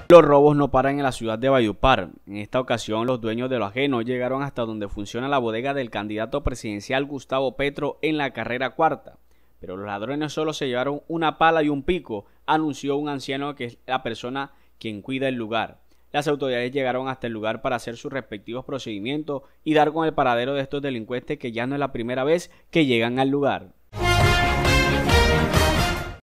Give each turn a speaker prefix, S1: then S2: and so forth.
S1: Los robos no paran en la ciudad de Valledupar. En esta ocasión, los dueños de lo ajeno llegaron hasta donde funciona la bodega del candidato presidencial Gustavo Petro en la carrera cuarta. Pero los ladrones solo se llevaron una pala y un pico, anunció un anciano que es la persona quien cuida el lugar. Las autoridades llegaron hasta el lugar para hacer sus respectivos procedimientos y dar con el paradero de estos delincuentes, que ya no es la primera vez que llegan al lugar.